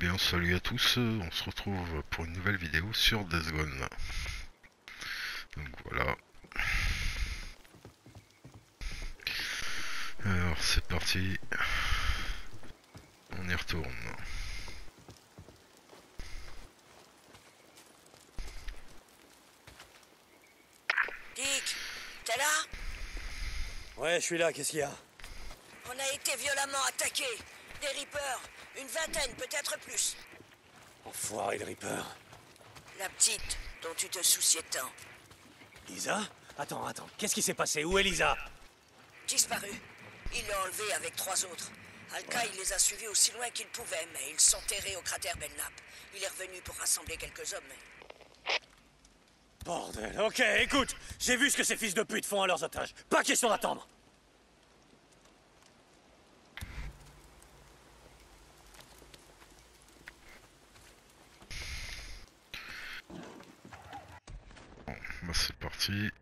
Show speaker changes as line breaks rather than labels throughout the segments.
bien, salut à tous, on se retrouve pour une nouvelle vidéo sur Days Gone. Donc voilà. Alors c'est parti. On y retourne.
Dick, t'es là?
Ouais, je suis là, qu'est-ce qu'il y a?
On a été violemment attaqués. Des Reapers, une vingtaine, peut-être plus.
Enfoiré de Reaper.
La petite dont tu te souciais tant.
Lisa? Attends, qu'est-ce qui s'est passé? Où est Lisa?
Disparu. Ils l'ont enlevée avec 3 autres. Alka, il les a suivis aussi loin qu'il pouvait, mais ils sont terrés au cratère Belknap. Il est revenu pour rassembler quelques hommes, mais...
Bordel, ok, écoute, j'ai vu ce que ces fils de pute font à leurs otages. Pas question d'attendre.
Bon, bah c'est parti.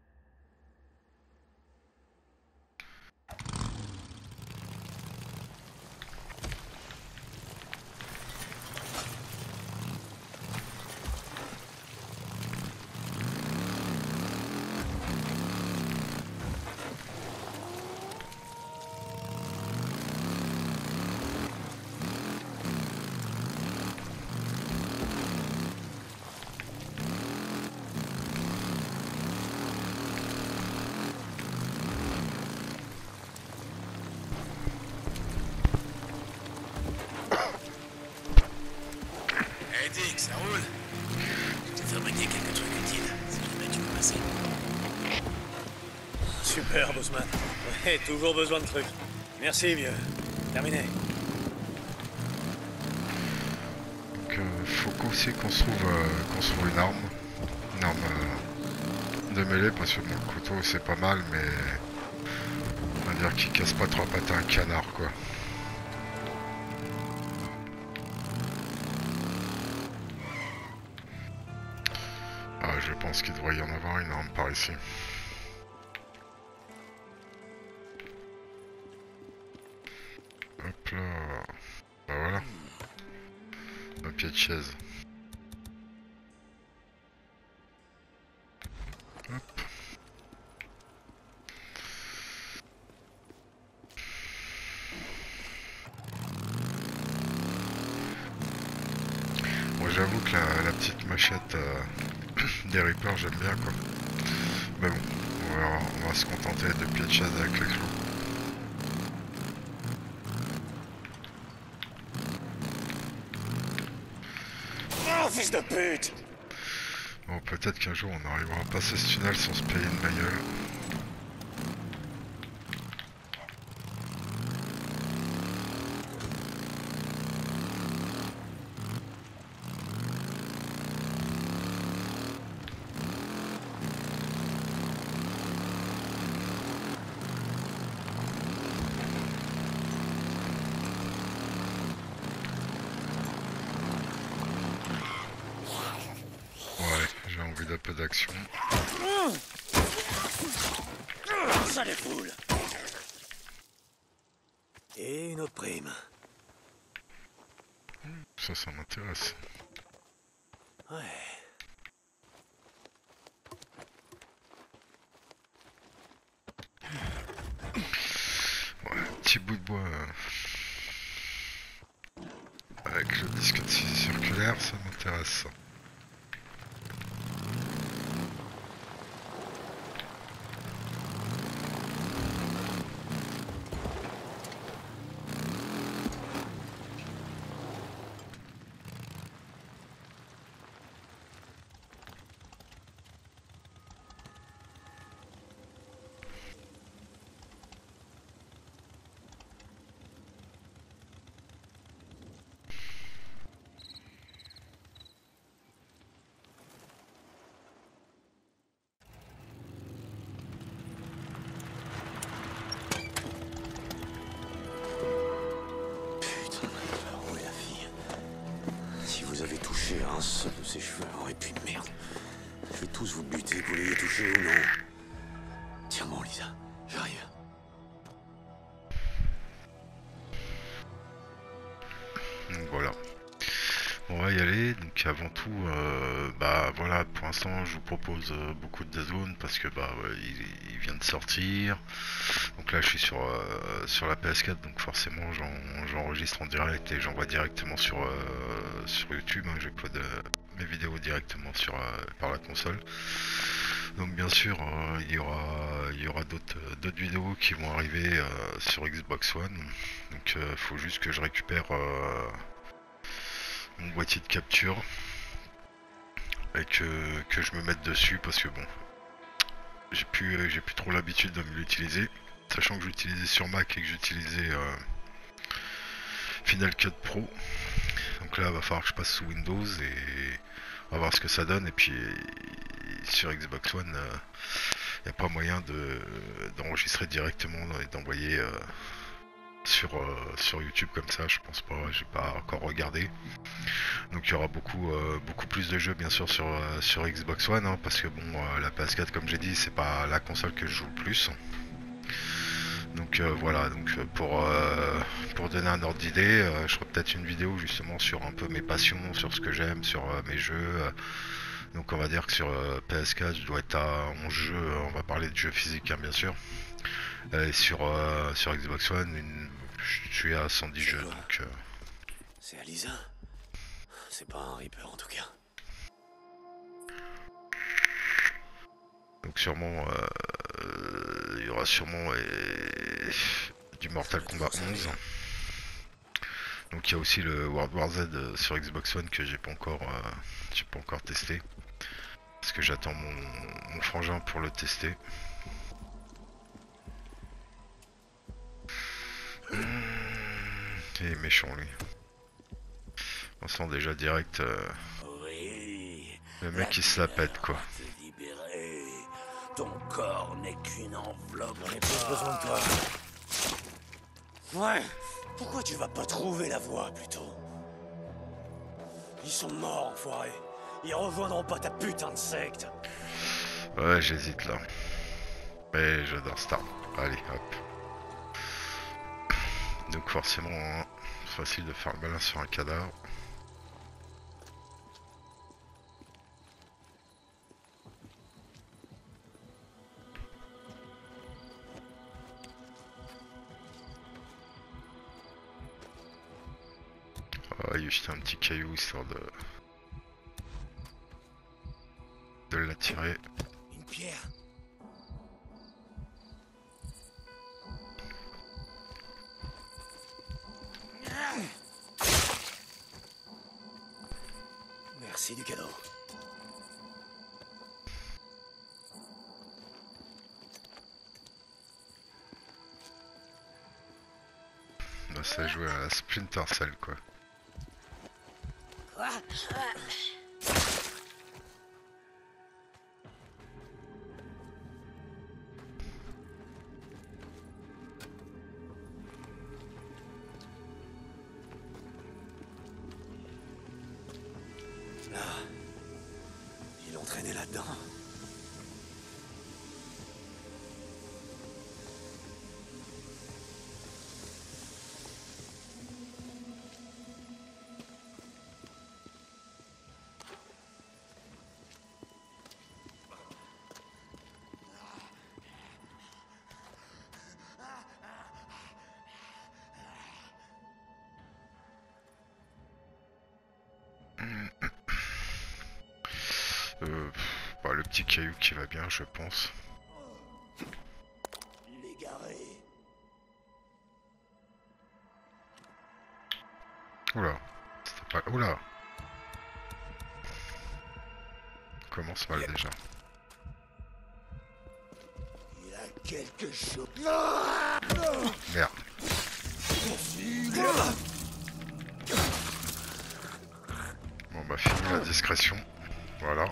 Hey Dick, ça roule? Je t'ai fabriqué quelques trucs utiles, si jamais tu veux passer.
Super, Bossman. Ouais, toujours besoin de trucs. Merci, vieux. Terminé.
Donc faut aussi qu'on se trouve une arme. Une arme de mêlée parce que mon couteau c'est pas mal mais on va dire qu'il casse pas trop la patte à un canard quoi. Ah, je pense qu'il devrait y en avoir une arme par ici. Hop là. Bah voilà. Un pied de chaise. Hop. Moi j'avoue que la petite machette des Reapers j'aime bien quoi. Mais bon, on va se contenter de pieds de chaise avec les clous.
Oh, fils de pute!
Bon, peut-être qu'un jour on arrivera à passer ce tunnel sans se payer une bagnole. Ouais, j'ai envie d'un peu d'action.
Ça les foule! Et une autre prime.
Ça m'intéresse.
Ouais.
Ouais, un petit bout de bois avec le disque de scie circulaire, ça m'intéresse.
Vous avez touché à un seul de ses cheveux, et puis merde. Je vais tous vous buter, que vous l'ayez touché ou non. Tiens bon, Lisa, j'arrive.
Donc voilà. va y aller. Donc avant tout, bah voilà, pour l'instant je vous propose beaucoup de Zone parce que bah ouais, il vient de sortir. Donc là je suis sur la PS4, donc forcément j'enregistre en direct et j'envoie directement sur YouTube. Hein, j'upload mes vidéos directement par la console. Donc bien sûr il y aura d'autres vidéos qui vont arriver sur Xbox One. Donc faut juste que je récupère mon boîtier de capture et que je me mette dessus parce que bon, j'ai plus trop l'habitude de me l'utiliser, sachant que j'utilisais sur Mac et que j'utilisais Final Cut Pro. Donc là il va falloir que je passe sous Windows et on va voir ce que ça donne. Et puis sur Xbox One il n'y a pas moyen d'enregistrer directement et d'envoyer sur YouTube comme ça, je pense pas, j'ai pas encore regardé. Donc il y aura beaucoup plus de jeux bien sûr sur Xbox One, hein, parce que bon, la PS4 comme j'ai dit c'est pas la console que je joue le plus. Donc voilà, donc pour donner un ordre d'idée, je ferai peut-être une vidéo justement sur un peu mes passions, sur ce que j'aime, sur mes jeux. Donc on va dire que sur PS4 je dois être à 11 jeux, on va parler de jeux physiques hein, bien sûr. Et sur Xbox One, je suis à 110 jeux. Donc,
C'est Alisa? C'est pas un Reaper en tout cas.
donc sûrement, il y aura sûrement du Mortal Kombat 11. Donc il y a aussi le World War Z sur Xbox One que j'ai pas encore testé. Parce que j'attends mon frangin pour le tester. Il est méchant lui. On sent déjà direct
Oui.
le mec qui se la pète quoi.
Te libérer. Ton corps n'est qu'une enveloppe.
J'en ai plus besoin de toi. Ouais. Pourquoi tu vas pas trouver la voie plutôt? Ils sont morts, enfoirés. Ils rejoindront pas ta putain de secte.
Ouais, j'hésite là. Mais j'adore Star. Allez, hop. Donc forcément, hein, facile de faire le malin sur un cadavre. On va lui jeter un petit caillou histoire de l'attirer.
Une pierre. Merci du cadeau.
Bah, ça joue à la Splinter Cell quoi.
Là, ils l'ont traîné là-dedans.
Bah, le petit caillou qui va bien, je pense.
L'égaré.
Oula, c'était pas... Oula. Commence mal déjà.
Il a quelque chose.
Merde. Bon bah fini la discrétion. Voilà.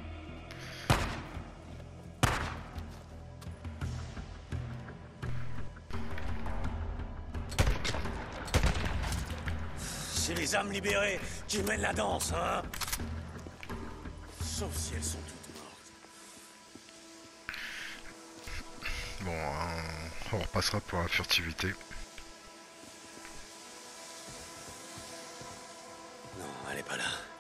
C'est les âmes libérées qui mènent la danse, hein? Sauf si elles sont toutes mortes.
Bon, on repassera pour la furtivité.
Non, elle est pas là.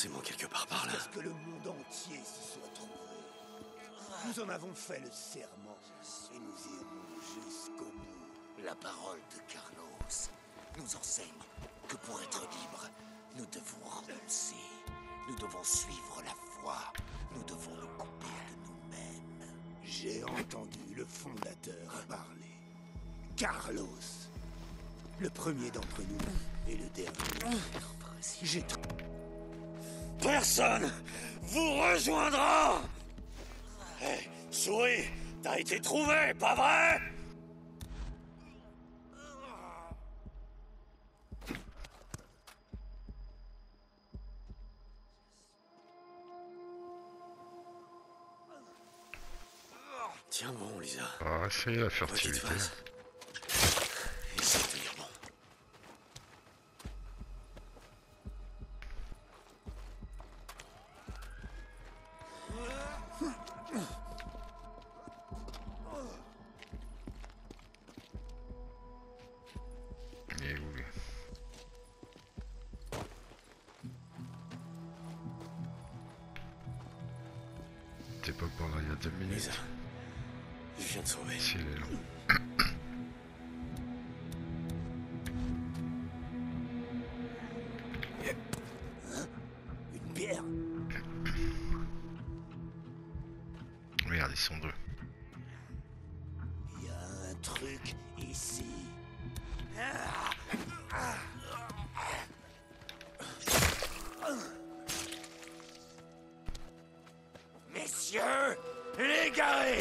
forcément quelque part par là.
Jusqu'à ce que le monde entier s'y soit trouvé. Nous en avons fait le serment et nous irons jusqu'au bout.
La parole de Carlos nous enseigne que pour être libre, nous devons renoncer. Nous devons suivre la foi. Nous devons nous couper de nous-mêmes.
J'ai entendu le fondateur parler. Carlos. Le premier d'entre nous et le dernier. J'ai
Personne vous rejoindra. Hé, souris, t'as été trouvé, pas vrai? Tiens bon, Lisa.
Ah, c'est la
Petite
fertilité.
phase. Essaye de tenir bon.
Il est où, lui? T'es pas par là il y a 2 minutes.
Lisa, je viens de sauver.
S'il est là.
une bière.
Regarde, ils sont deux.
Il y a un truc ici.
Messieurs, les garés!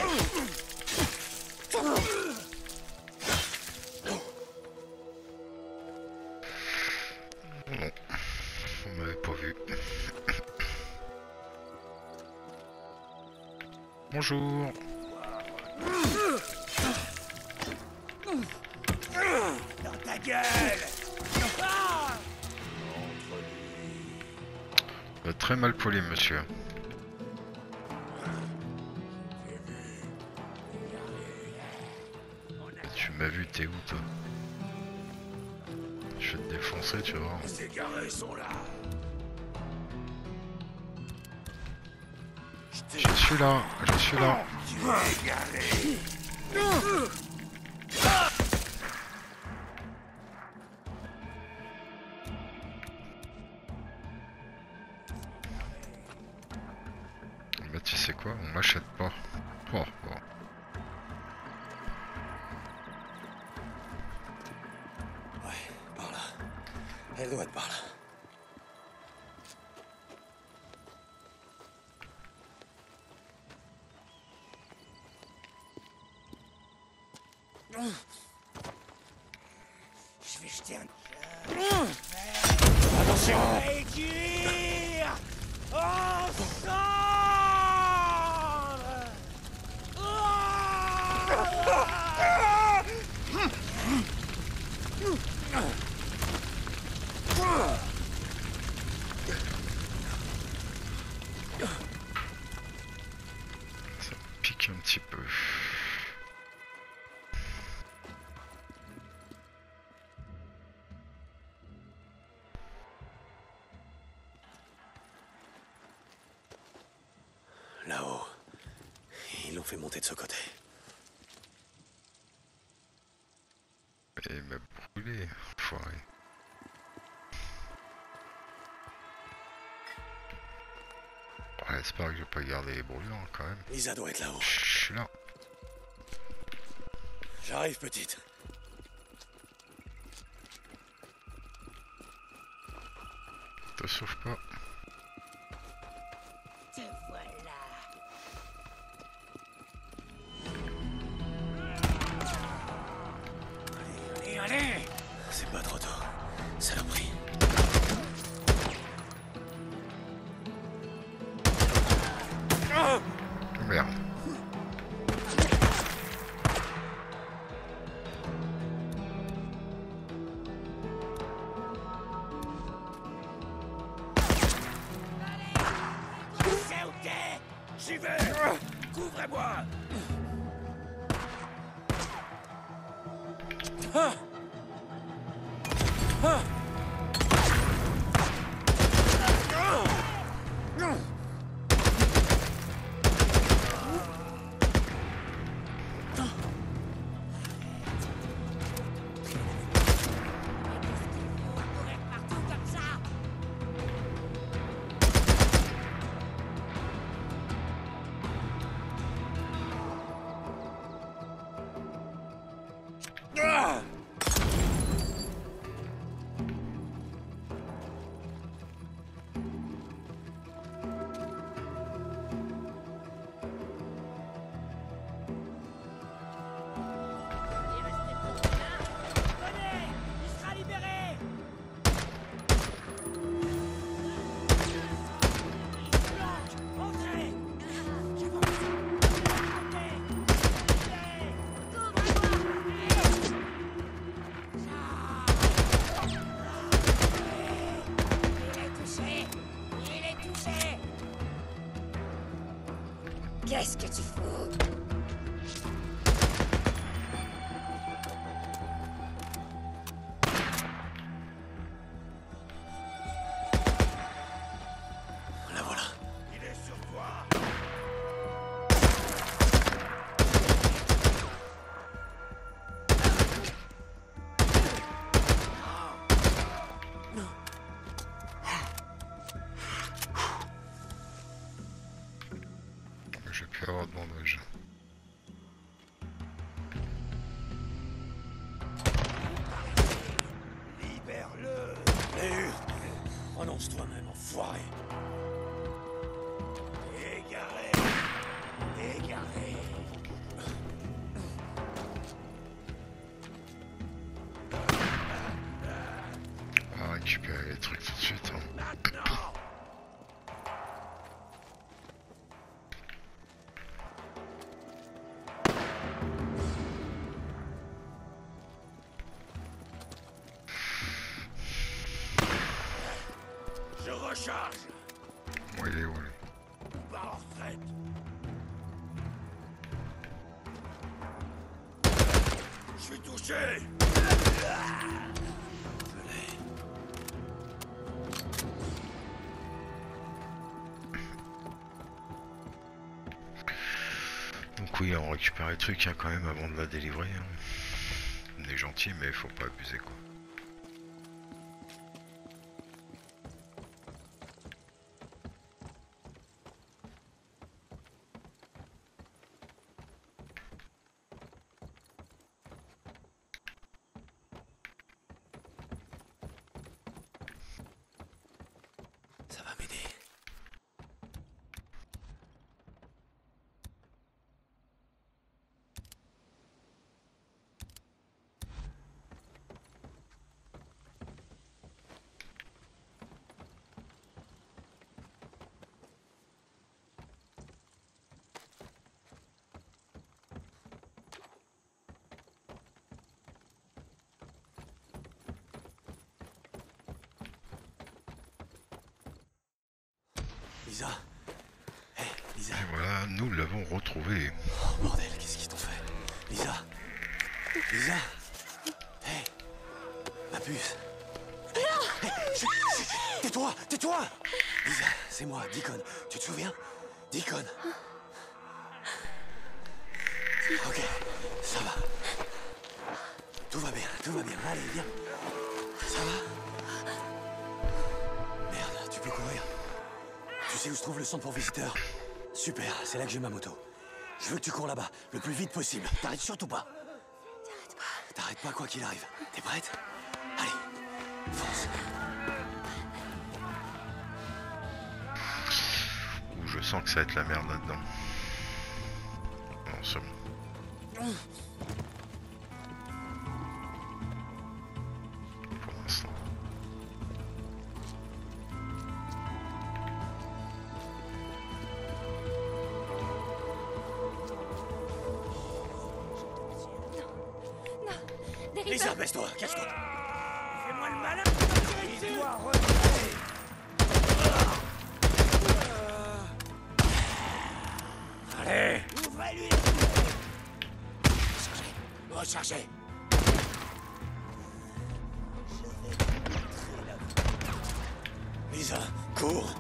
Non, on m'avait pas vu. Bonjour.
Dans ta gueule.
Très mal poli, monsieur. Tu m'as vu, t'es où, toi? Je vais te défoncer, tu vois.
Ces garés sont là.
Je suis là, je suis là.
Tu es égaré.
Bah, tu sais quoi, on m'achète pas. Oh, oh.
Ouais, par là. Elle doit être par là.
Je vais jeter un...
Attention!
Réduire ensemble.
Ça pique un petit peu.
Là-haut. Ils l'ont fait monter de ce côté.
Et il m'a brûlé, enfoiré. Ouais, j'espère que je vais pas garder les brûlants quand même.
Lisa doit être là-haut.
Je suis là.
J'arrive, petite.
Te sauve pas.
Te voilà.
Allez, allez.
C'est pas trop tôt. Saloperie.
Merde.
C'est ok. J'y vais. Couvrez-moi.
Qu'est-ce que tu fous?
La voilà.
Il est sur toi.
J'ai pu avoir de bandage.
Libère-le.
Hé, renonce toi-même, enfoiré.
Égaré. Égaré.
On va récupérer les trucs tout de suite. Hein.
Maintenant. Je recharge.
Bon, il est où lui?
Pas en retraite. Je suis touché.
Donc oui, on récupère les trucs hein, quand même avant de la délivrer. Hein. On est gentil, mais faut pas abuser quoi.
Ça va m'aider. Lisa. Hé, Lisa.
Et voilà, nous l'avons retrouvé.
Oh bordel, qu'est-ce qu'ils t'ont fait? Lisa. Lisa. Hé. Ma puce. Hé, tais-toi, tais-toi. Lisa, c'est moi, Deacon. Tu te souviens? Deacon. Ok, ça va. Tout va bien, tout va bien. Allez, viens. Ça va? Merde, tu peux courir. Tu sais où se trouve le centre pour visiteurs? Super, c'est là que j'ai ma moto. Je veux que tu cours là-bas, le plus vite possible. T'arrêtes surtout pas.
T'arrêtes pas.
T'arrêtes pas quoi qu'il arrive. T'es prête? Allez, fonce.
Ouh, je sens que ça va être la merde là-dedans. Non, c'est bon. Pour l'instant.
Derriba.
Lisa, baisse-toi, cache-toi.
Fais-moi le malin. Il doit remonter.
Allez.
Ouvrez-lui. Rechargez.
Lisa, cours.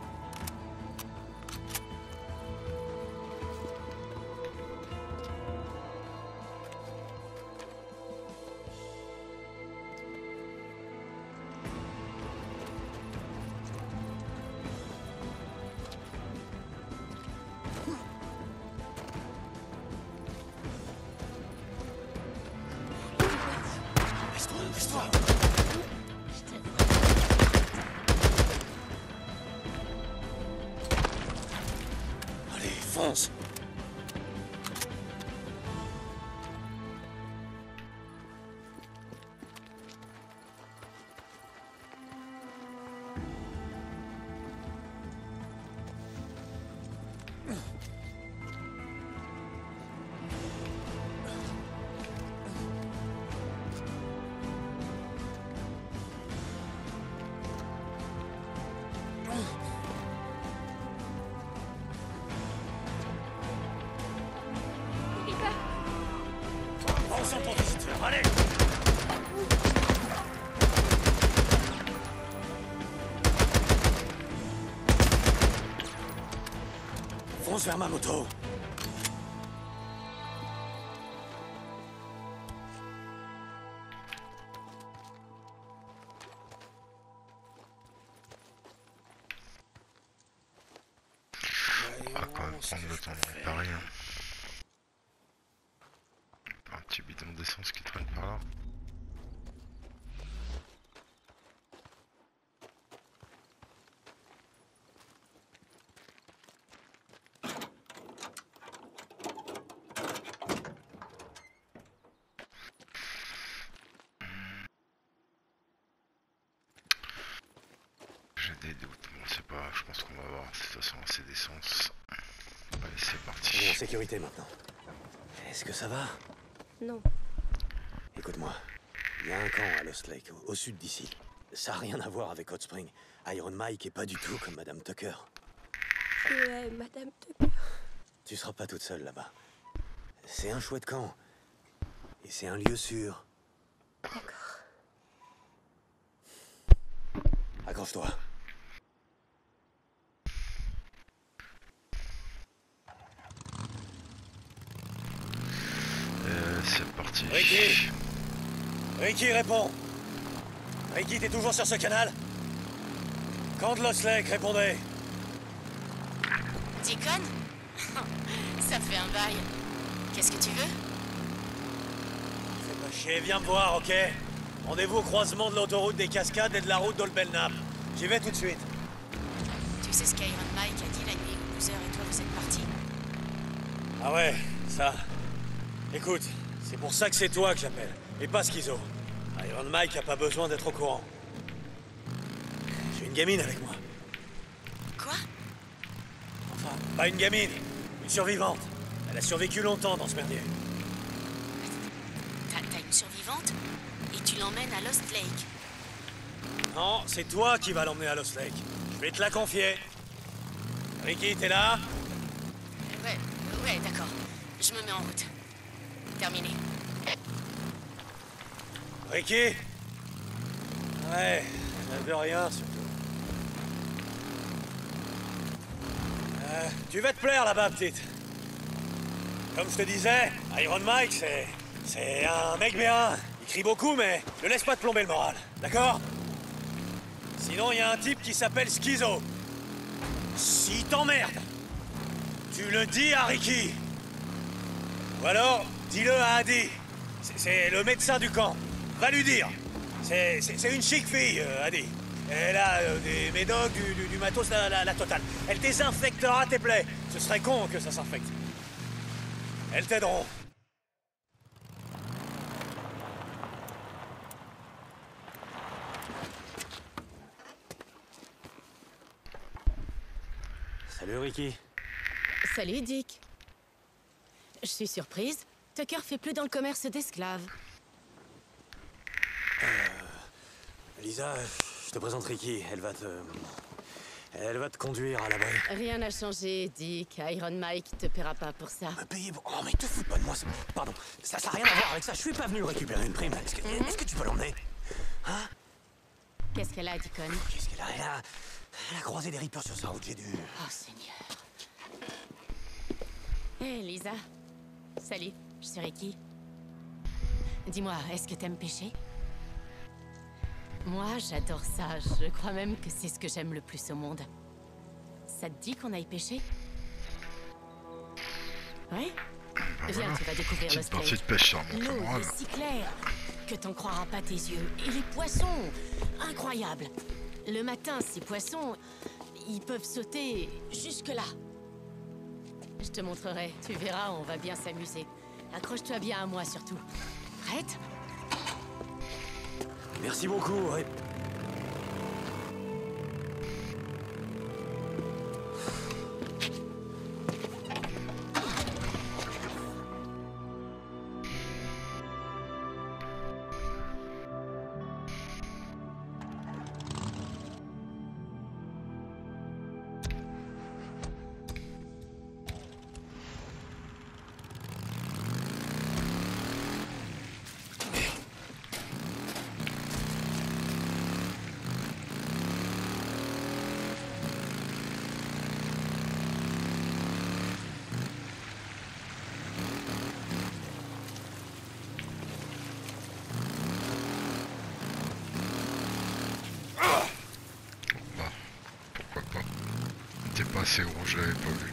Dépêche-toi. Allez, fonce. Fonce en ton visiteur, allez. Fonce vers ma moto.
On va quand même prendre le temps de réparer. Hein. Un petit bidon d'essence qui traîne par là. J'ai des doutes, bon c'est pas, je pense qu'on va avoir de toute façon assez d'essence. Allez c'est
On est en
parti.
sécurité maintenant. Est-ce que ça va?
Non.
Écoute-moi, il y a un camp à Lost Lake, au sud d'ici. Ça n'a rien à voir avec Hot Spring. Iron Mike est pas du tout comme Madame Tucker.
Ouais, Madame Tucker.
Tu seras pas toute seule là-bas. C'est un chouette camp. Et c'est un lieu sûr.
D'accord.
Accroche-toi.
C'est parti.
Ricky Ricky, réponds. Ricky, t'es toujours sur ce canal? Quand de Lost Lake, répondez.
Deacon? Ça fait un bail. Qu'est-ce que tu veux?
Fais pas chier, viens me voir, ok? Rendez-vous au croisement de l'autoroute des Cascades et de la route d'Old Belknap. J'y vais tout de suite.
Tu sais ce qu'Iron Mike a dit la nuit où Boozer et toi vous êtes partis?
Ah ouais, ça. Écoute, c'est pour ça que c'est toi que j'appelle, et pas Schizo. Iron Mike a pas besoin d'être au courant. J'ai une gamine avec moi.
Quoi?
Enfin, pas une gamine, une survivante. Elle a survécu longtemps dans ce merdier.
T'as une survivante? Et tu l'emmènes à Lost Lake?
Non, c'est toi qui vas l'emmener à Lost Lake. Je vais te la confier. Ricky, t'es là?
Ouais, d'accord. Je me mets en route. Terminé.
Ricky? Ouais, de rien surtout. Tu vas te plaire là-bas, petite. Comme je te disais, Iron Mike, c'est un mec bien. Il crie beaucoup, mais ne laisse pas te plomber le moral, d'accord? Sinon, il y a un type qui s'appelle Schizo. S'il t'emmerde, tu le dis à Ricky. Ou alors, dis-le à Adi. C'est le médecin du camp. Va lui dire. C'est une chic fille, Adi. Elle a des médocs, du matos, la totale. Elle désinfectera tes plaies. Ce serait con que ça s'infecte. Elles t'aideront. Salut Ricky.
Salut, Dick. Je suis surprise. Tucker fait plus dans le commerce d'esclaves.
Lisa, je te présente Ricky. Elle va te conduire à l'abri.
Rien n'a changé, Dick. Iron Mike te paiera pas pour ça.
Me payer pour... Oh, mais te fous pas de moi. Pardon, ça n'a rien à voir avec ça. Je suis pas venu récupérer une prime. Est-ce que tu peux l'emmener? Hein?
Qu'est-ce qu'elle a, Deacon?
Qu'est-ce qu'elle a? Elle a croisé des Reapers sur sa route, j'ai dû...
Oh, Seigneur. Hé, Lisa. Salut, je suis Ricky. Dis-moi, est-ce que t'aimes pêcher? Moi, j'adore ça. Je crois même que c'est ce que j'aime le plus au monde. Ça te dit qu'on aille pêcher? Oui? Viens, tu vas découvrir le
Petite partie
steak.
de pêche, ça remonte le
L'eau
moral.
est si claire. que t'en croiras pas tes yeux. Et les poissons, incroyable. Le matin, ces poissons, ils peuvent sauter jusque-là. Je te montrerai, tu verras, on va bien s'amuser. Accroche-toi bien à moi surtout. Prête?
Merci beaucoup, Rip.
C'est gros, je l'avais pas vu.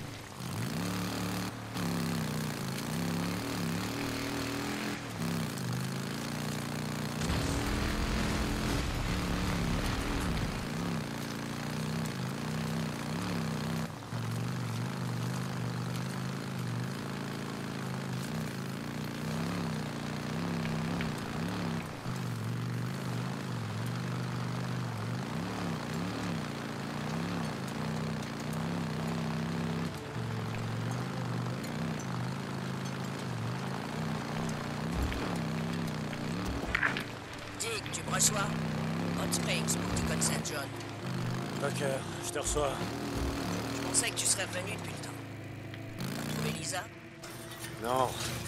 Dick, tu me reçois? Hot Springs, pour du code Saint John.
Ok, je te reçois.
Je pensais que tu serais revenu depuis le temps. T'as trouvé Lisa?
Non,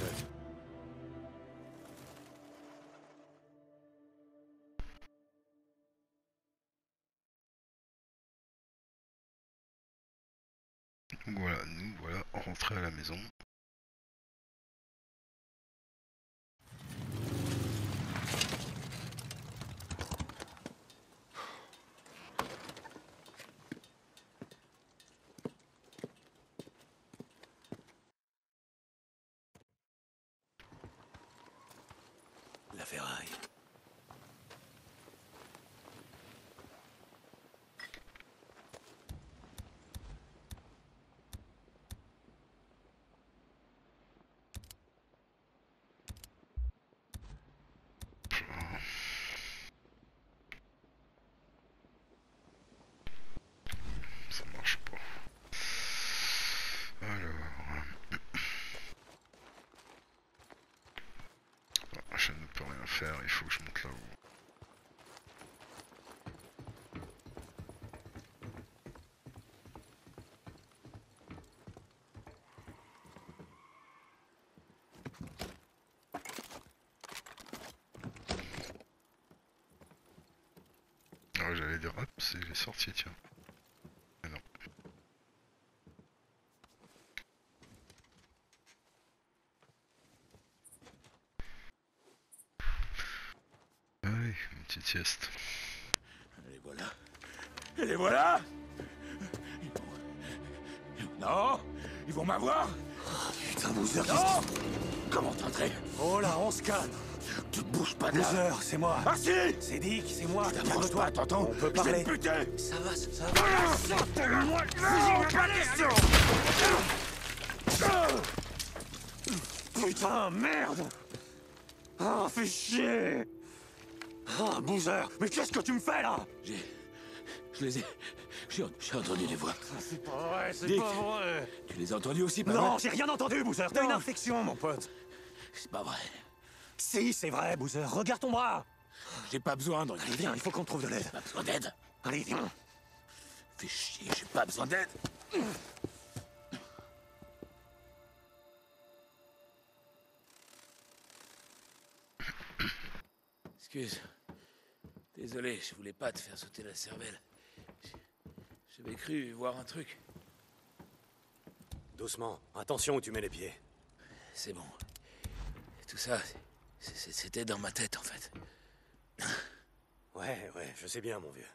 Voilà, nous voilà rentrés à la maison.
la ferraille.
Ça marche pas. Alors... je ne peux rien faire, il faut que je monte là-haut. Ah, j'allais dire, hop, c'est sorti, tiens. Mais non. Allez, une petite sieste.
Et les voilà. Et les voilà. Non, ils vont m'avoir.
Putain, Boozer,
Non. Comment t'entrer?
Oh là, on se calme.
Tu te bouges pas de là.
Boozer, c'est moi.
Ah si.
C'est Dick, c'est moi.
T'approches pas, t'entends?
On peut
Je vais
parler.
te buter.
Ça va, ça va.
Sortez-moi de là. Pas question.
Putain, merde. Ah, fais chier. Ah, Boozer, mais qu'est-ce que tu me fais, là?
Je les ai... J'ai entendu des voix.
C'est pas vrai, c'est
Dick.
pas vrai.
Tu les as entendus aussi, pas
Non,
vrai?
j'ai rien entendu, Boozer. T'as une infection, mon pote.
C'est pas vrai.
Si, c'est vrai, Boozer. Regarde ton bras.
J'ai pas besoin de...
Allez, viens, il faut qu'on trouve de l'aide.
Pas besoin d'aide.
Allez, viens.
Fais chier, j'ai pas besoin d'aide. Excuse. Désolé, je voulais pas te faire sauter la cervelle. J'avais cru voir un truc.
Doucement. Attention où tu mets les pieds.
C'est bon. Tout ça, c'était dans ma tête, en fait.
Ouais, je sais bien, mon vieux.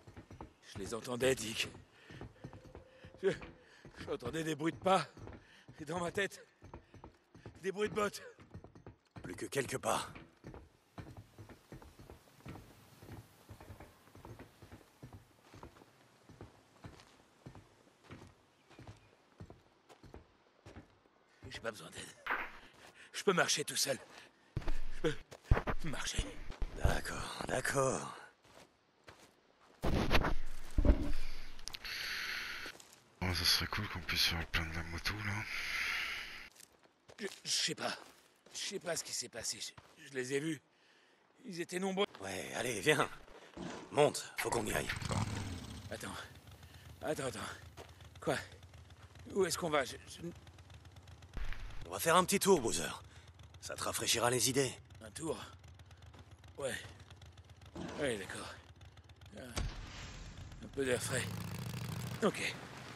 Je les entendais, Dick. J'entendais des bruits de pas.
Et dans ma tête, des bruits de bottes.
Plus que quelques pas.
J'ai pas besoin d'aide. Je peux marcher tout seul. Je peux marcher.
D'accord, d'accord.
Oh, ça serait cool qu'on puisse faire le plein de la moto là.
Je sais pas. Je sais pas ce qui s'est passé. Je les ai vus. Ils étaient nombreux.
Ouais, allez, viens. Monte, faut qu'on y aille.
Attends. Quoi? Où est-ce qu'on va?
On va faire un petit tour, Boozer. Ça te rafraîchira les idées.
Un tour? Ouais. Ouais, d'accord. Un peu d'air frais. Ok.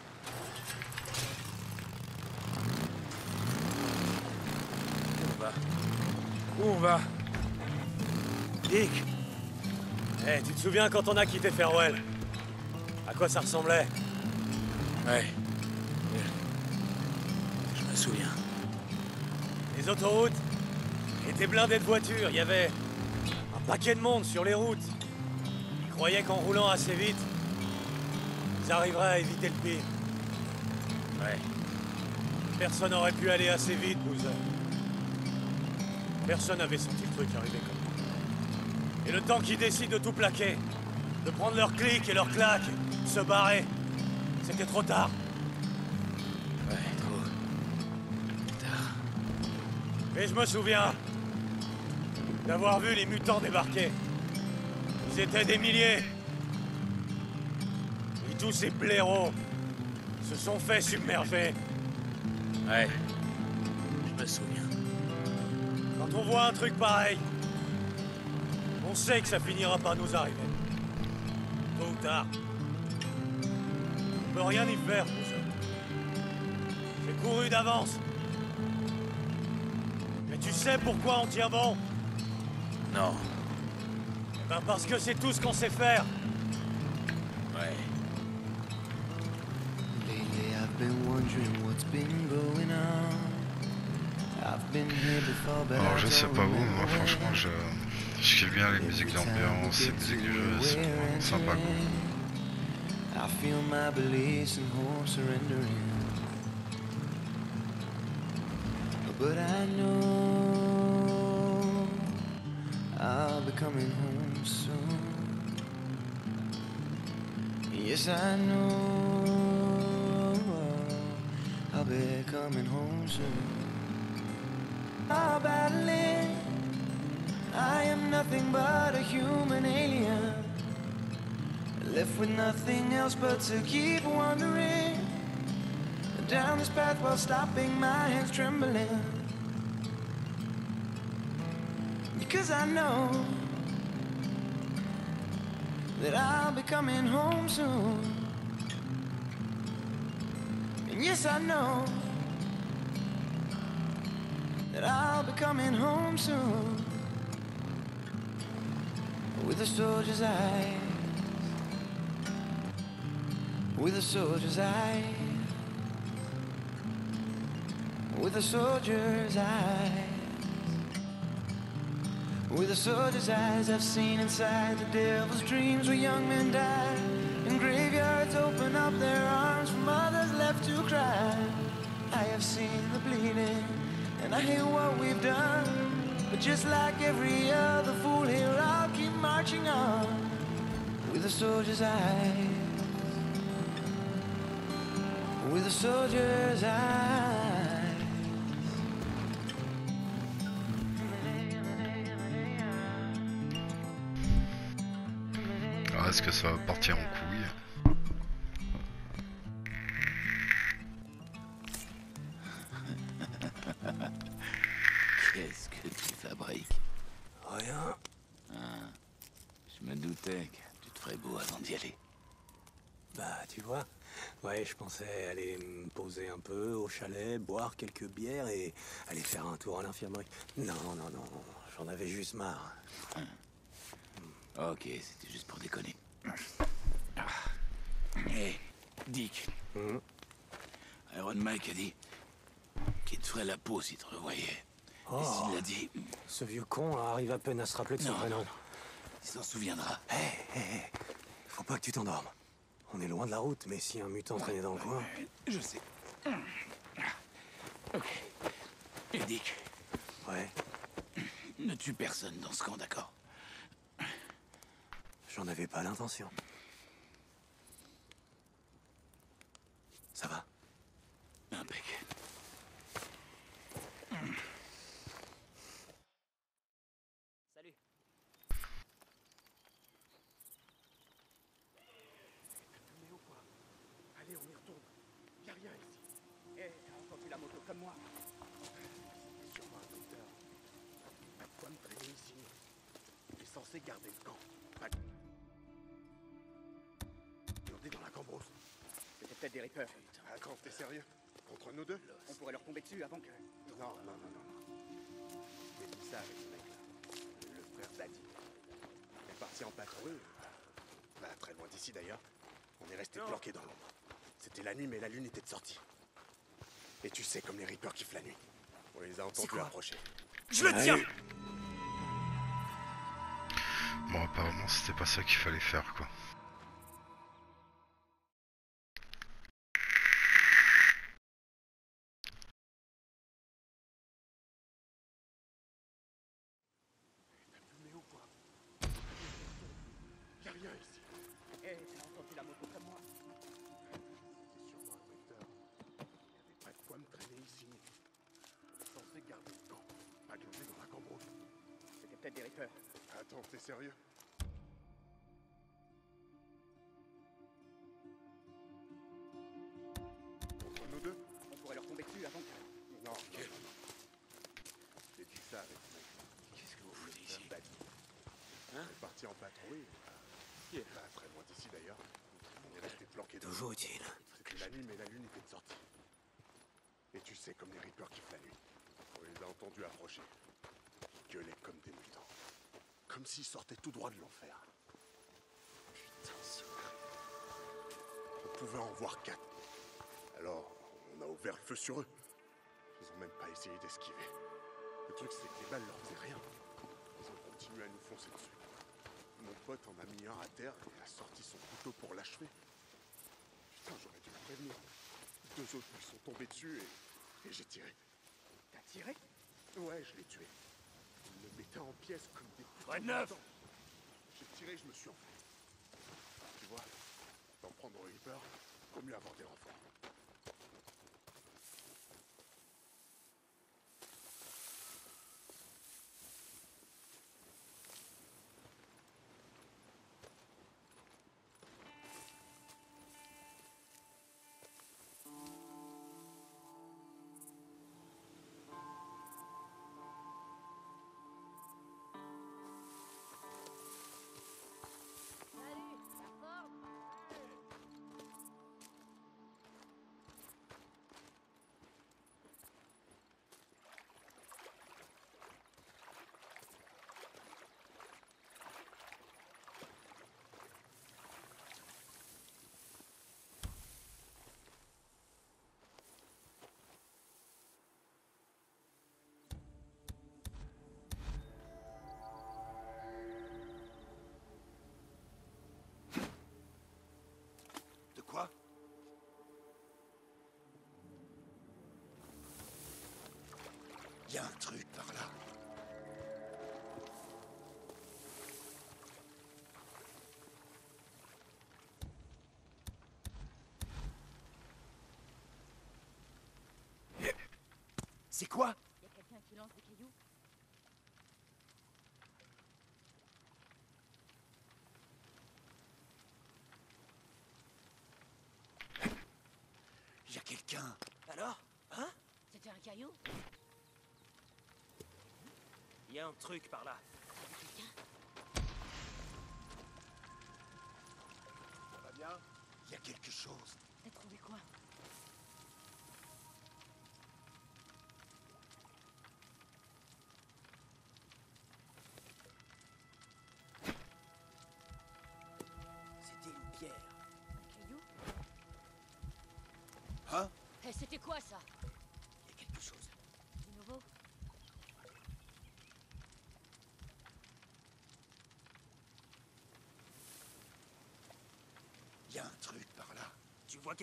Où on va?
Dick! Tu te souviens quand on a quitté Farewell? À quoi ça ressemblait?
Ouais. Je me souviens.
Les autoroutes étaient blindées de voitures. Il y avait un paquet de monde sur les routes. Ils croyaient qu'en roulant assez vite, ils arriveraient à éviter le pire.
Ouais.
Personne n'aurait pu aller assez vite, Boozer. Personne n'avait senti le truc arriver comme ça. Et le temps qu'ils décident de tout plaquer, de prendre leurs clics et leurs claques, de se barrer, c'était trop tard.
Ouais, trop tard.
Et je me souviens d'avoir vu les mutants débarquer. Ils étaient des milliers. Et tous ces blaireaux se sont fait submerger.
Ouais. Je me souviens.
Quand on voit un truc pareil, on sait que ça finira par nous arriver. Tôt ou tard. On peut rien y faire, tout ça. J'ai couru d'avance. Mais tu sais pourquoi on tient bon?
Non.
Eh ben parce que c'est tout ce qu'on sait faire.
Ouais.
Lately I've been wondering what's been going on. I've been here before, but
Alors
I
je sais
don't
pas vous,
remember
moi franchement
when.
je kiffe bien les
Every
musiques
time we
d'ambiance, les
get
musiques
to
du jeu, c'est
where
vraiment
and
sympa quoi.
when, I feel my beliefs and hope surrendering. But I know I'll be coming home soon. Yes, I know I'll be coming home soon. I'll battling. I am nothing but a human alien, left with nothing else but to keep wandering down this path while stopping my hands trembling. Because I know that I'll be coming home soon. And yes, I know that I'll be coming home soon. With a soldier's eyes, with a soldier's eyes, with a soldier's eyes, with a soldier's eyes. I've seen inside the devil's dreams where young men die, and graveyards open up their arms for mothers left to cry. I have seen the bleeding, and I hate what we've done. But just like every other fool here, I'll keep marching on with a soldier's eyes, with a soldier's eyes.
Alors est-ce que ça va partir en couille?
Qu'est-ce que tu fabriques?
Rien.
Je me doutais que tu te ferais beau avant d'y aller.
Bah, tu vois, ouais, je pensais aller me poser un peu au chalet, boire quelques bières et aller faire un tour à l'infirmerie. Non, j'en avais juste marre.
Ok, c'était juste pour déconner. Hé, Dick. Iron Mike a dit
qui te ferait la peau s'il te revoyait.
Oh,
Et s'il l'a dit...
ce vieux con arrive à peine à se rappeler de son
Non,
prénom.
non, non. Il s'en souviendra.
Hé, faut pas que tu t'endormes. On est loin de la route, mais si un mutant traînait dans le coin...
Je sais. Ok. Et Dick,
Ouais,
ne tue personne dans ce camp, d'accord?
j'en avais pas l'intention. Ça va?
Impec.
Salut.
Mais ou quoi? Allez, on y retourne. Y'a rien ici. Eh, t'as entendu la moto comme moi? C'est sûrement un docteur. Pas de quoi me traîner ici. T'es censé garder le camp. Pas de... On est dans la cambrousse.
C'était peut-être des Reapers.
Attends, t'es sérieux? Contre nous deux?
On pourrait leur tomber dessus avant que...
Non. J'ai dit ça avec ce mec-là. Le frère d'Adi. On est parti en patrouille. Bah, très loin d'ici d'ailleurs. On est resté planqué dans l'ombre. C'était la nuit, mais la lune était de sortie. Et tu sais, comme les Reapers kiffent la nuit. On les a entendus approcher.
Je le tiens!
Bon, apparemment, c'était pas ça qu'il fallait faire, quoi.
Mais ou quoi? Y'a rien ici.
Eh, t'as entendu la moto comme moi?
C'est sûrement un vecteur. Y'avait pas de quoi me traîner ici. On est censé garder le camp. Pas loger dans la cambrousse.
C'était peut-être des Reapers.
Attends, t'es sérieux? Contre nous deux?
On pourrait leur tomber dessus avant que...
Non. J'ai dit ça avec ce mec.
Qu'est-ce que vous foutez ici?
On est parti en patrouille. Bah, très loin d'ici d'ailleurs. On est resté planqué dans
Toujours utile.
C'était la nuit, mais la lune était de sortie. Et tu sais, comme les Reapers kiffent la nuit. On les a entendus approcher. Ils gueulaient comme des mutants. Comme s'ils sortaient tout droit de l'enfer. Putain, ce... On pouvait en voir 4. Alors, on a ouvert le feu sur eux. Ils ont même pas essayé d'esquiver. Le truc, c'est que les balles leur faisaient rien. Ils ont continué à nous foncer dessus. Mon pote en a mis un à terre et a sorti son couteau pour l'achever. Putain, j'aurais dû le prévenir. 2 autres lui sont tombés dessus et j'ai tiré.
T'as tiré?
Ouais, je l'ai tué. Il me mettait en pièces comme des...
Quoi de neuf?
J'ai tiré, je me suis enfui. Tu vois, d'en prendre au Reaper, vaut mieux avoir des renforts. Quoi?
Il y a un truc par là.
C'est quoi?
Y a quelqu'un qui lance des cailloux?
Il y a quelqu'un.
Alors? Hein?
C'était un caillou?
Il y a un truc par là.
Quelqu'un?
Ça va bien?
Il y a quelque chose.
T'as trouvé quoi?
C'était une pierre.
Un caillou?
Hein?
Eh, c'était quoi ça?
Il y a quelque chose.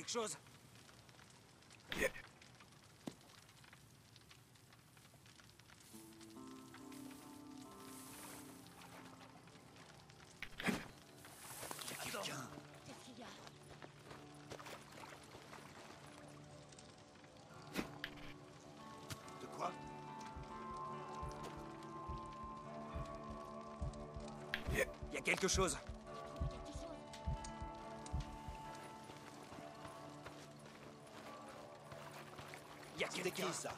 quelque chose.
Quelqu'un.
Qu'est-ce qu'il y a?
De quoi?
Il y a quelque chose. Il y a
C'était
quelqu'un.
qui ça?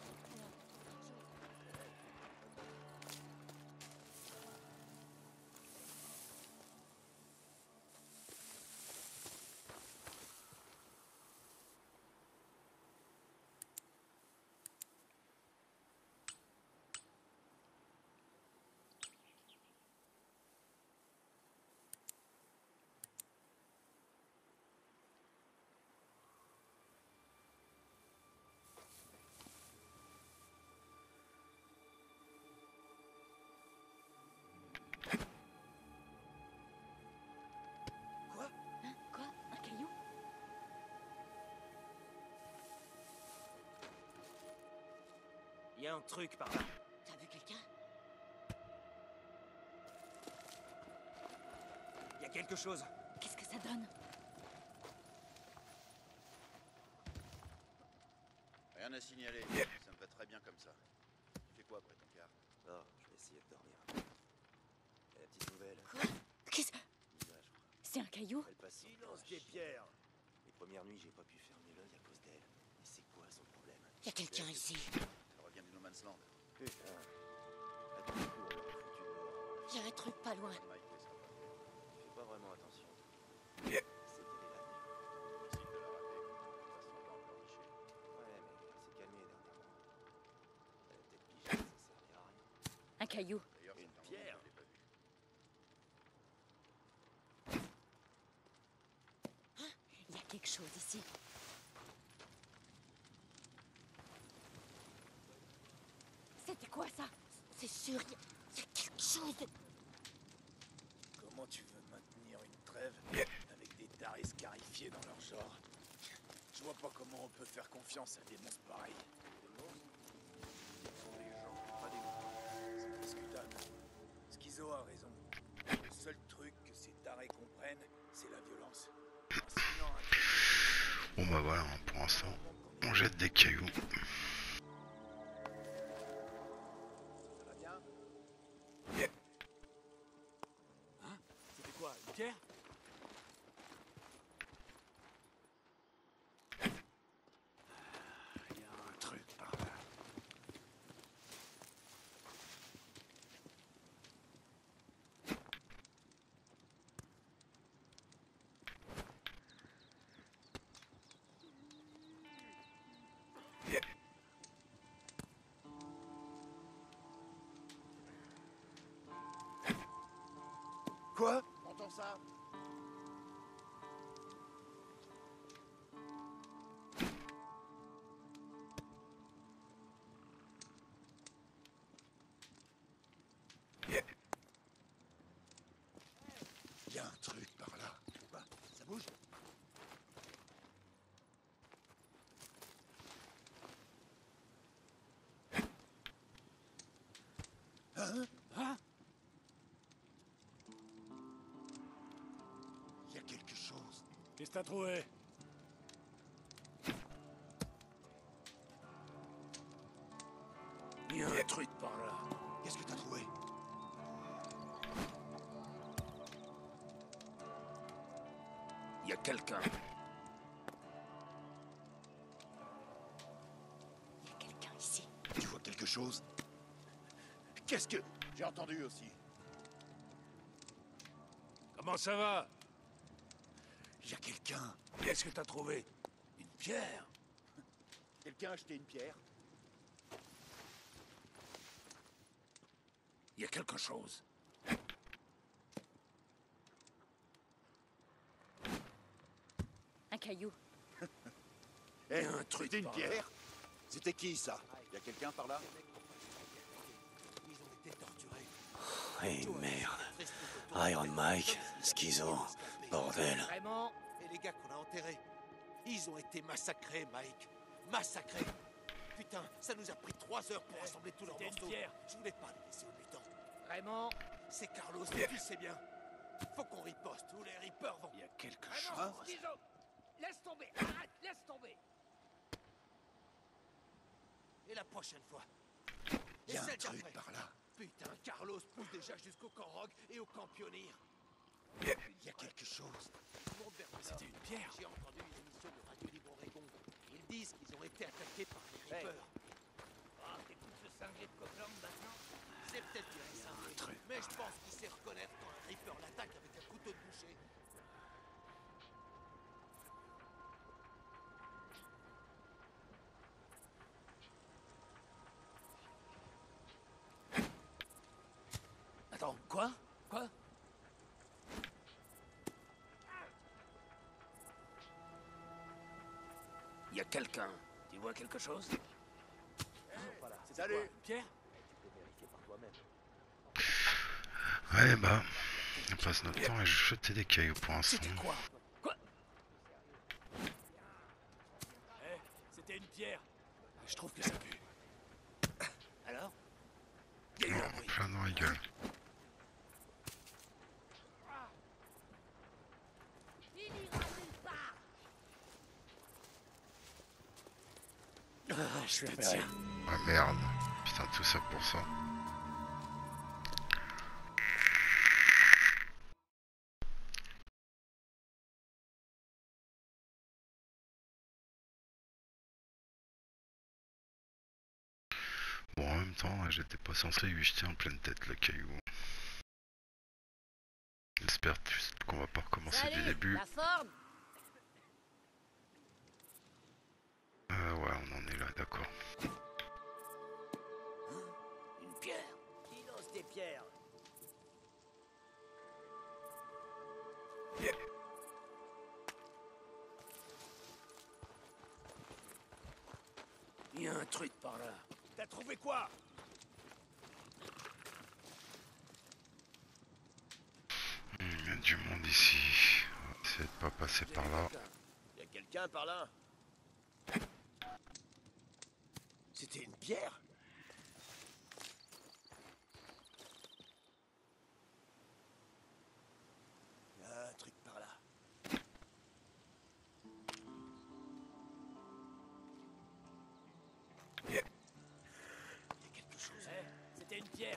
Hein? Quoi? Un caillou?
Il y a un truc par là.
T'as vu quelqu'un?
Il y a quelque chose.
Qu'est-ce que ça donne?
Rien à signaler, ça me va très bien comme ça. Tu fais quoi après ton quart?
Oh, je vais essayer de dormir. Et la petite nouvelle.
Quoi? Qu'est-ce...
Lisa, je crois.
C'est un caillou?
Elle passe.
Silence des pierres.
Les premières nuits, j'ai pas pu fermer l'œil à cause d'elle. Et c'est quoi son problème?
Il y a quelqu'un ici.
Elle revient du No Man's Land.
Putain. À tout coup, on l'a foutu dehors.
Il y a un truc pas loin.
Mike laissera pas faire.
Fais pas vraiment attention. C'était les lames.
Possible de la rater. De toute façon, on va encore nicher.
Ouais, mais elle s'est calmée dernièrement. Elle a peut-être pigé, ça servira à rien.
Un caillou.
D'ailleurs,
Une
ça fait un
pierre.
moment que je l'ai pas vue.
Il y a quelque chose ici. C'était quoi ça? C'est sûr, il y a quelque chose.
Comment tu veux maintenir une trêve avec des tarés scarifiés dans leur genre? Je vois pas comment on peut faire confiance à des monstres pareils. Des monstres? Ce sont des gens, pas des monstres. C'est discutable. Schizo a raison. Le seul truc que ces tarés comprennent, c'est la violence. Sinon,
Bon bah voilà, hein, pour l'instant, on jette des cailloux.
Ça va bien?
hein? C'était quoi? Une pierre? Il y a un truc par là.
Quoi? Entends ça?
Il y a un truc par là. Quoi? Ça bouge? Hein?
Hein?
Il y a quelque chose.
Qu'est-ce que t'as trouvé? Il y a un truc par là.
Qu'est-ce que t'as trouvé?
Il y a quelqu'un.
Il y a quelqu'un ici.
Tu vois quelque chose? Qu'est-ce que...
J'ai entendu aussi.
Comment ça va?
Il y a quelqu'un.
Qu'est-ce que t'as trouvé? Une pierre?
Quelqu'un a acheté une pierre?
Il y a quelque chose.
Un caillou.
Eh,
un truc
c'était une
par là.
pierre? C'était qui ça?
Y a quelqu'un par là?
Ils ont été torturés.
Eh merde. Iron Mike, Schizo, bordel.
Vraiment? Et les gars qu'on a enterrés? Ils ont été massacrés, Mike. Massacrés. Putain, ça nous a pris 3 heures pour assembler tous leurs morceaux. Je voulais pas les laisser aux mutants.
Vraiment?
C'est Carlos, et tu sais bien. Faut qu'on riposte ou les Reapers vont...
Il y a quelque
Ah
chose.
non,
Schizo! Laisse tomber! Arrête! Laisse tomber!
Et la prochaine fois.
Il y a un
celle
truc
d'après.
par là.
Putain, Carlos pousse déjà jusqu'au camp Rogue et au camp Pionnier.
Il y a quelque chose.
C'était une pierre. J'ai entendu une émission de Radio Libre Oregon. Ils disent qu'ils ont été attaqués par les Reapers.
Ah, t'écoutes ce cinglé de Copeland maintenant?
C'est peut-être bien ça, mais je pense qu'il sait reconnaître quand un Reaper l'attaque avec un couteau de boucher.
Attends, quoi? Quoi? Il y a quelqu'un. Tu vois quelque chose?
Voilà.
Salut! Pierre?
Ouais, bah, on passe notre temps à jeter des cailloux pour l'instant.
C'était quoi? Quoi? C'était une pierre. Je trouve que ça pue. Alors? Il y a eu un bruit.
Plein dans la gueule.
Je te tiens.
Ah merde. Putain, tout ça pour ça. Bon, en même temps, j'étais pas censé lui jeter en pleine tête le caillou. J'espère juste qu'on va pas recommencer du début.
La forme.
Ouais, on en est là, d'accord.
Une pierre. Qui lance des pierres? Il y a un truc par là. T'as trouvé quoi?
Il y a du monde ici. On va essayer de pas passer par là.
Il y a quelqu'un par là? C'était une pierre? Il y a un truc par là. Il y a quelque chose. C'était une pierre.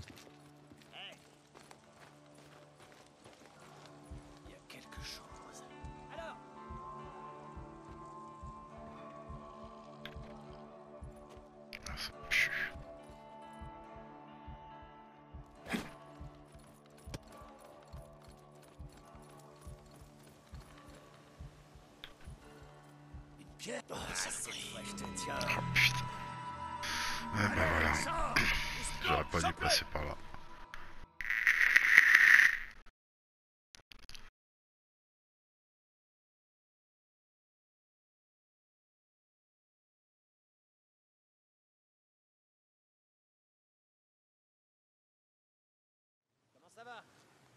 Il y a quelque chose. Alors?
Ah, ça pue.
Une pierre? Oh, ça brille. Je te tiens.
Oh putain. Ouais, bah voilà. J'aurais pas dû passer par là.
Comment ça va?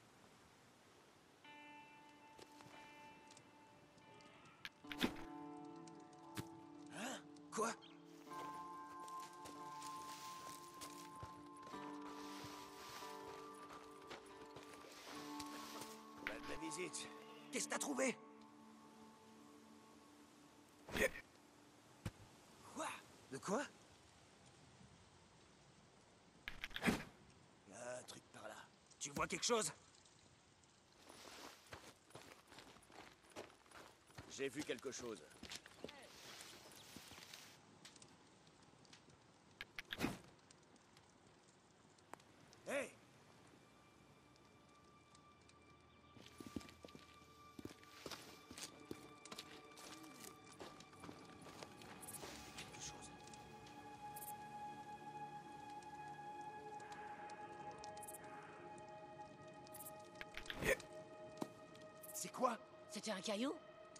Hein? Quoi? Bonne visite. Qu'est-ce que t'as trouvé? Quoi? De quoi? Il y a un truc par là. Tu vois quelque chose? J'ai vu quelque chose. Hey! Quelque chose. C'est quoi?
C'était un caillou?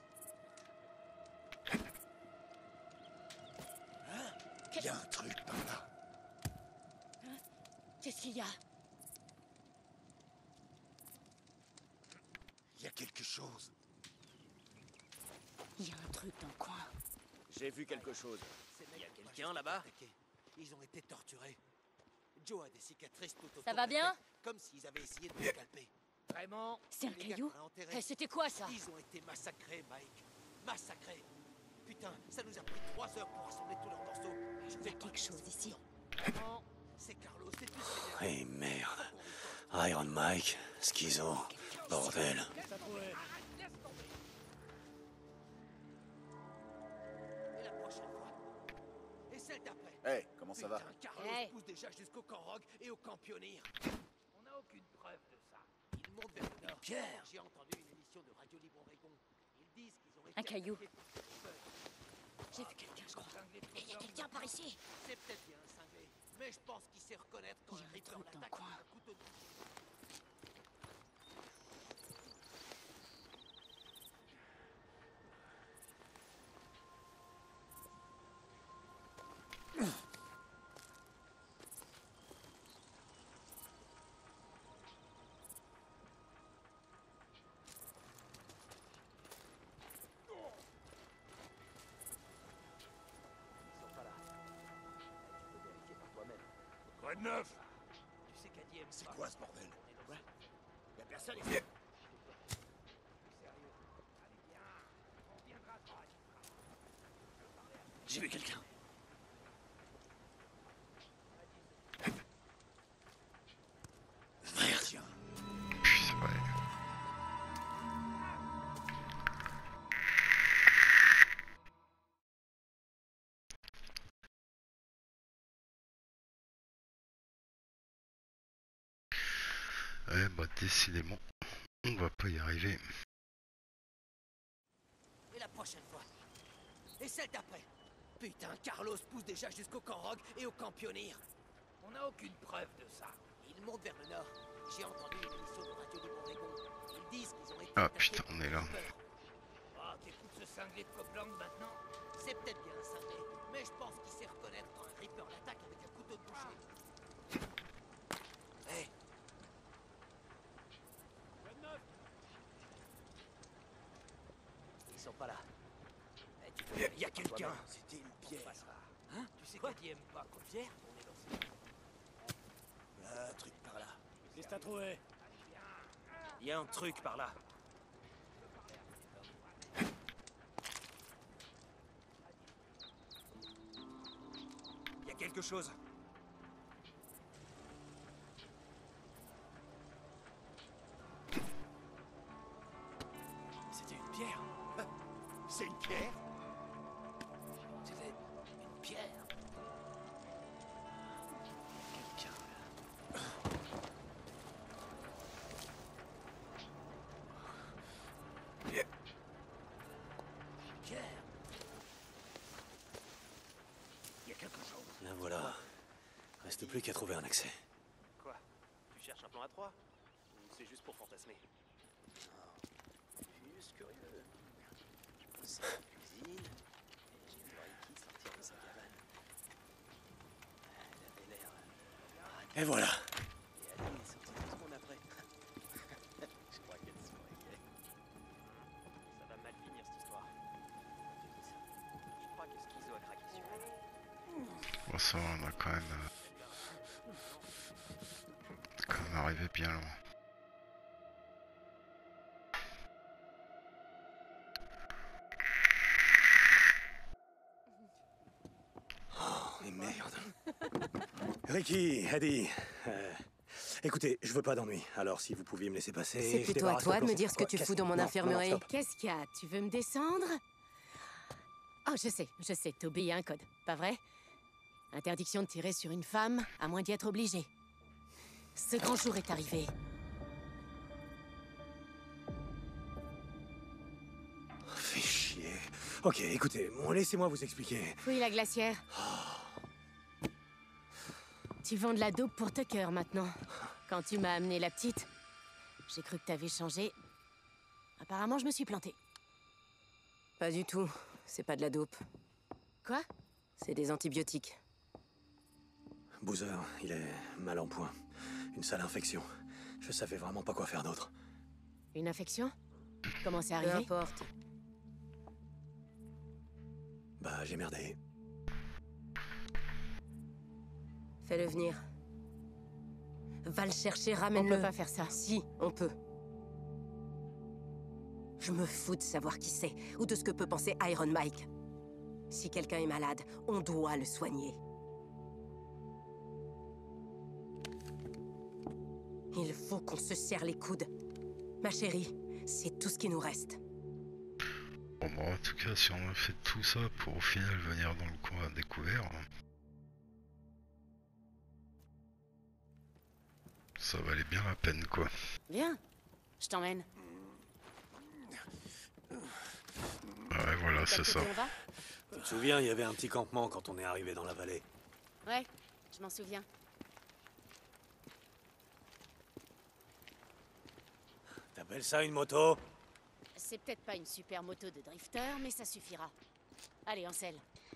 Il y a un truc par là.
Qu'est-ce qu'il y a?
Il y a quelque chose.
Il y a un
truc dans le coin.
J'ai vu quelque chose. Il y a quelqu'un là-bas?
Ils ont été torturés. Joe a des cicatrices tout autour.
Ça va bien?
Comme s'ils avaient essayé de le scalper.
Vraiment?
C'est un
Les gars
caillou?
qu'on a enterrés,
Eh, c'était quoi ça?
Ils ont été massacrés, Mike. Massacrés. Putain, ça nous a pris 3 heures pour rassembler tous leurs morceaux. Et je
Il y a quelque chose ici.
Vraiment? C'est Carlos, c'est plus que
Eh merde. Iron Mike, Schizo, bordel.
Et la prochaine fois. Et celle d'après.
Hey, comment ça va?
Putain, Carlos
Hey.
pousse déjà jusqu'au camp Rogue et au camp Pionnier.
On n'a aucune preuve de ça.
Ils montent vers le nord.
Pierre.
J'ai entendu une émission de Radio Libre Oregon. Ils disent qu'ils ont été
Un caillou.
attaqués par-
J'ai vu quelqu'un, je crois. Et il y a quelqu'un par ici.
C'est peut-être bien un cinglé, mais je pense qu'il sait reconnaître quand
Il y a
un
un
Reaper
truc dans le
l'attaque
coin.
avec un couteau de boucher.
Ils sont pas là. Tu peux vérifier par toi-même.
Quoi de neuf?
Tu sais qu'Adi aime
C'est
pas.
quoi ce bordel?
Ouais.
Y'a personne ici.
Sérieux. Allez, viens. On viendra quand Adi sera.
J'ai vu quelqu'un. Merde, tiens.
Puis, ouais. Eh bah décidément, on va pas y arriver.
Et la prochaine fois. Et celle d'après. Putain, Carlos pousse déjà jusqu'au camp Rogue et au camp Pionnier.
On n'a aucune preuve de ça.
Ils montent vers le nord. J'ai entendu une émission de Radio Libre Oregon. Ils disent qu'ils ont été
Ah,
attaqués
putain,
par
on est
des
là.
Reapers.
Oh, t'écoutes ce cinglé de Copeland maintenant?
C'est peut-être bien un cinglé, mais je pense qu'il sait reconnaître quand un Reaper l'attaque avec un couteau de boucher. Hé,
Ils sont pas là. Eh, tu peux vérifier
y a
par
quelqu'un.
toi-même.
C'était une
On
pierre.
passera.
Hein?
Tu sais qu'Adi aime pas quoi?
Pierre?
On est dans ce...
Un truc par là.
Qu'est-ce que t'as trouvé?
Il y a un truc par là. Il y a quelque chose.
C'était une pierre. C'est une pierre? C'était une pierre. Quelqu'un. Pierre.
Il y a quelque chose.
La voilà. Reste plus qu'à trouver un accès.
Quoi? Tu cherches un plan à 3? Ou c'est juste pour fantasmer?
Je suis juste curieux. C'est la cuisine. Et j'ai vu Ricky sortir de sa cabane. Elle avait l'air.
Et voilà.
Et Ali est sortie 2 secondes après. Je crois qu'elle se réveillait.
Ça va mal finir cette histoire. Je crois que Schizo a craqué sur elle.
Bon, ça, on a quand même arrivé bien loin.
Oh, mais merde. Ricky, Eddie. Écoutez, je veux pas d'ennui. Alors, si vous pouviez me laisser passer.
C'est
je
plutôt à
débarrasse
toi
le
de me
plan-
dire ce que
Quoi,
tu
qu'est-ce-
fous dans mon
non,
infirmerie.
stop.
Qu'est-ce qu'il y a? Tu veux me descendre? Oh, je sais, t'obéis à un code, pas vrai? Interdiction de tirer sur une femme, à moins d'y être obligé. Ce grand jour est arrivé.
Fais chier. Ok, écoutez, bon, laissez-moi vous expliquer.
Fouille la glacière. Tu vends de la dope pour Tucker maintenant. Quand tu m'as amené la petite, j'ai cru que t'avais changé. Apparemment, je me suis plantée. Pas du tout. C'est pas de la dope. Quoi? C'est des antibiotiques.
Boozer, il est mal en point. Une sale infection. Je savais vraiment pas quoi faire d'autre.
Une infection? Comment c'est
Peu
arrivé?
importe.
Bah, j'ai merdé.
Fais-le venir. Va le chercher, ramène-le. On peut pas faire ça. Si, on peut. Je me fous de savoir qui c'est, ou de ce que peut penser Iron Mike. Si quelqu'un est malade, on doit le soigner. Il faut qu'on se serre les coudes. Ma chérie, c'est tout ce qui nous reste.
Bon, bah, en tout cas, si on a fait tout ça pour au final venir dans le coin à découvert, ça valait bien la peine, quoi.
Viens, je t'emmène.
Ouais, voilà, c'est ça.
Tu te souviens, il y avait un petit campement quand on est arrivé dans la vallée.
Ouais, je m'en souviens.
T'appelles ça une moto?
C'est peut-être pas une super moto de drifter, mais ça suffira. Allez, Ansel.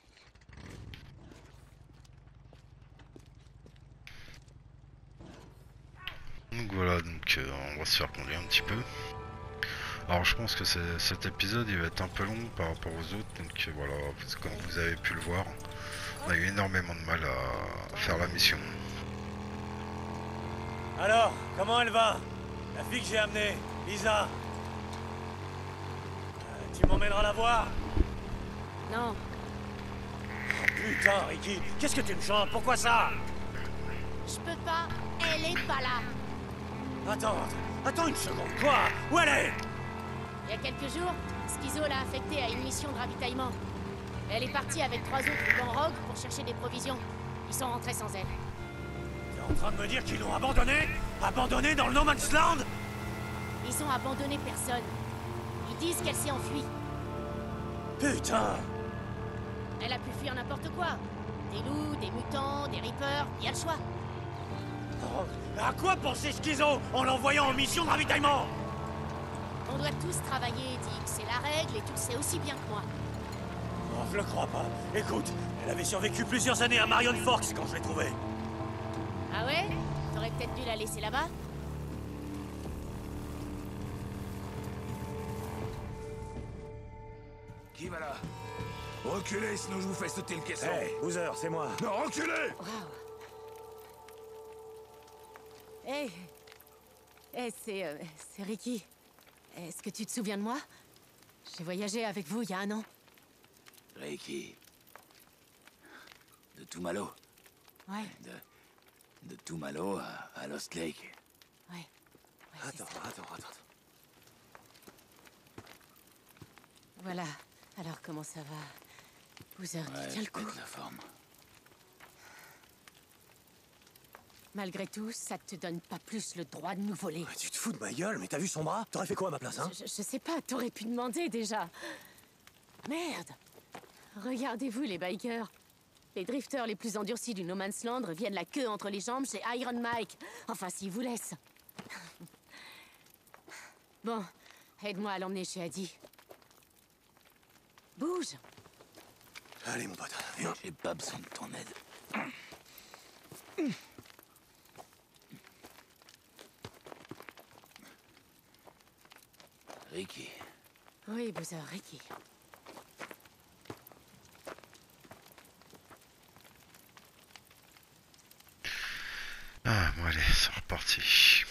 Donc voilà, donc on va se faire conduire un petit peu. Alors je pense que cet épisode il va être un peu long par rapport aux autres, donc voilà, parce que comme vous avez pu le voir, on a eu énormément de mal à faire la mission.
Alors, comment elle va? La fille que j'ai amenée, Lisa. Tu m'emmèneras la voir?
Non.
Oh, putain, Ricky, qu'est-ce que tu me chantes? Pourquoi ça?
Je peux pas, elle est pas là.
Attends une seconde, quoi? Où elle est?
Il y a quelques jours, Schizo l'a affectée à une mission de ravitaillement. Elle est partie avec 3 autres blancs rogues pour chercher des provisions. Ils sont rentrés sans elle.
T'es en train de me dire qu'ils l'ont abandonnée? Abandonnée dans le No Man's Land?
Ils ont abandonné personne. Ils disent qu'elle s'est enfuie.
Putain!
Elle a pu fuir n'importe quoi. Des loups, des mutants, des reapers, il y a le choix.
Oh, à quoi penser Schizo en l'envoyant en mission de ravitaillement?
On doit tous travailler, Dick. C'est la règle et tu le sais aussi bien que moi.
Oh, je le crois pas. Écoute, elle avait survécu plusieurs années à Marion Forks quand je l'ai trouvée.
Ah ouais? T'aurais peut-être dû la laisser là-bas?
Qui va là? Reculez, sinon je vous fais sauter le caisson.
Hey, Boozer, c'est moi.
Non, reculez!
Hey, c'est Ricky. Est-ce que tu te souviens de moi? J'ai voyagé avec vous il y a 1 an.
Ricky. De Tumalo.
Ouais.
De Tumalo à Lost Lake.
Ouais.
Attends.
Voilà. Alors, comment ça va? Boozer, tu tiens le coup?
La forme.
Malgré tout, ça te donne pas plus le droit de nous voler.
Tu te fous de ma gueule, mais t'as vu son bras? T'aurais fait quoi à ma place, hein?
Je sais pas, t'aurais pu demander déjà. Merde! Regardez-vous les bikers. Les drifters les plus endurcis du No Man's Land reviennent la queue entre les jambes chez Iron Mike. Enfin, s'il vous laisse. Bon, aide-moi à l'emmener chez Adi. Bouge!
Allez, mon pote, viens.
J'ai pas besoin de ton aide. Ricky.
Oui, Boozer, Ricky.
Ah, bon allez, c'est reparti.